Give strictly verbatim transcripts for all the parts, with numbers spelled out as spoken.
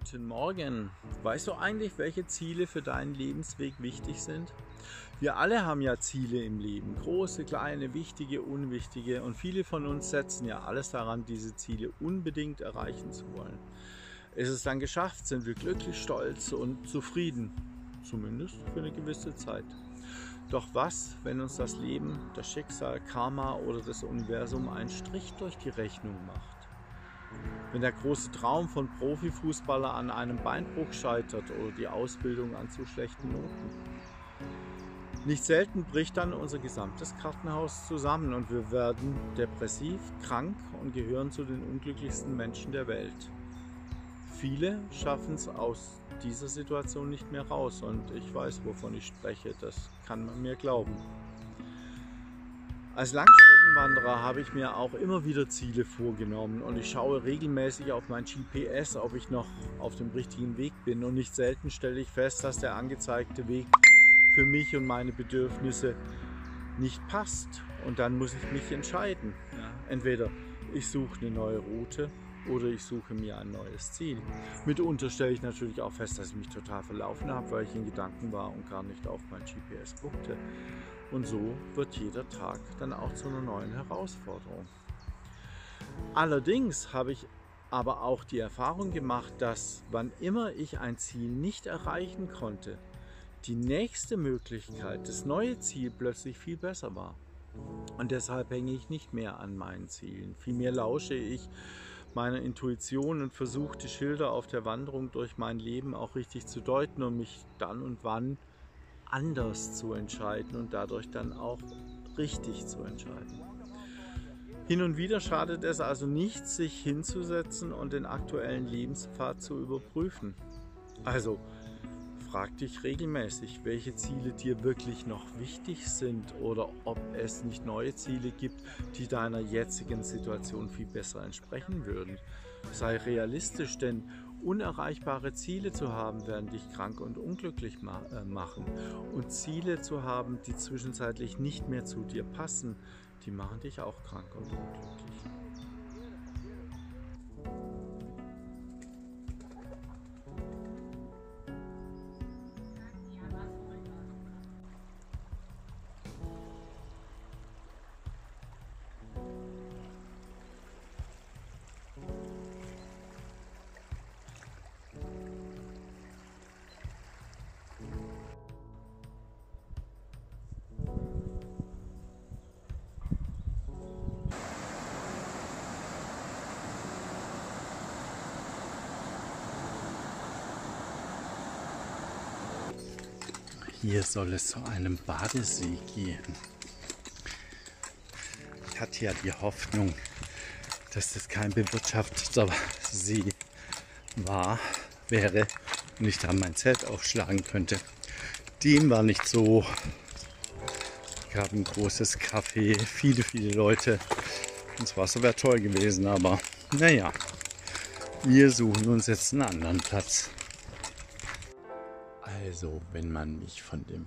Guten Morgen. Weißt du eigentlich, welche Ziele für deinen Lebensweg wichtig sind? Wir alle haben ja Ziele im Leben, große, kleine, wichtige, unwichtige, und viele von uns setzen ja alles daran, diese Ziele unbedingt erreichen zu wollen. Ist es dann geschafft, sind wir glücklich, stolz und zufrieden, zumindest für eine gewisse Zeit. Doch was, wenn uns das Leben, das Schicksal, Karma oder das Universum einen Strich durch die Rechnung macht? Wenn der große Traum von Profifußballer an einem Beinbruch scheitert oder die Ausbildung an zu schlechten Noten. Nicht selten bricht dann unser gesamtes Kartenhaus zusammen und wir werden depressiv, krank und gehören zu den unglücklichsten Menschen der Welt. Viele schaffen es aus dieser Situation nicht mehr raus und ich weiß, wovon ich spreche, das kann man mir glauben. Als Langstreckenwanderer habe ich mir auch immer wieder Ziele vorgenommen und ich schaue regelmäßig auf mein G P S, ob ich noch auf dem richtigen Weg bin, und nicht selten stelle ich fest, dass der angezeigte Weg für mich und meine Bedürfnisse nicht passt, und dann muss ich mich entscheiden. Ja, entweder ich suche eine neue Route oder ich suche mir ein neues Ziel. Mitunter stelle ich natürlich auch fest, dass ich mich total verlaufen habe, weil ich in Gedanken war und gar nicht auf mein G P S guckte. Und so wird jeder Tag dann auch zu einer neuen Herausforderung. Allerdings habe ich aber auch die Erfahrung gemacht, dass wann immer ich ein Ziel nicht erreichen konnte, die nächste Möglichkeit, das neue Ziel, plötzlich viel besser war. Und deshalb hänge ich nicht mehr an meinen Zielen. Vielmehr lausche ich meiner Intuition und versuche, die Schilder auf der Wanderung durch mein Leben auch richtig zu deuten und mich dann und wann anders zu entscheiden und dadurch dann auch richtig zu entscheiden. Hin und wieder schadet es also nicht, sich hinzusetzen und den aktuellen Lebenspfad zu überprüfen. Also frag dich regelmäßig, welche Ziele dir wirklich noch wichtig sind oder ob es nicht neue Ziele gibt, die deiner jetzigen Situation viel besser entsprechen würden. Sei realistisch, denn unerreichbare Ziele zu haben, werden dich krank und unglücklich ma- äh, machen. Und Ziele zu haben, die zwischenzeitlich nicht mehr zu dir passen, die machen dich auch krank und unglücklich. Hier soll es zu einem Badesee gehen. Ich hatte ja die Hoffnung, dass das kein bewirtschafteter See war, wäre und ich da mein Zelt aufschlagen könnte. Dem war nicht so. Es gab ein großes Café, viele, viele Leute. Das Wasser wäre toll gewesen, aber naja, wir suchen uns jetzt einen anderen Platz. Also, wenn man mich von dem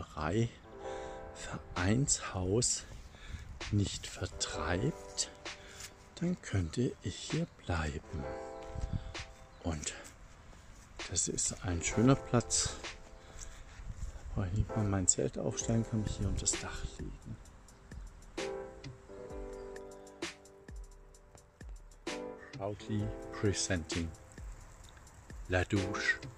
Fischereivereinshaus nicht vertreibt, dann könnte ich hier bleiben. Und das ist ein schöner Platz. Weil ich mal mein Zelt aufstellen kann, mich hier unter das Dach legen. Proudly presenting La Douche.